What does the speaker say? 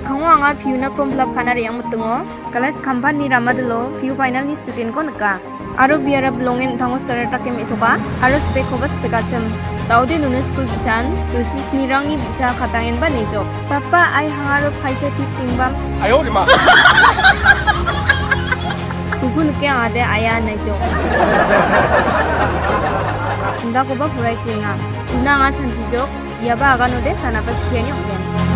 Kango anga view na from lab khana re yang mutungo kelas kampan ni ramadlo view final ni student ko naka aro biara belongin thango starter ke mesoka aro spek hobas tekacem taude nune school bisan dosis nirangi bisa khatangin ba nejo papa ai hangaro phaise titing bam ayo de ma tugun ke ade aya nejo nda ko ba purai kinga una nga chanchi jok yaba agano de sanapa kiani oken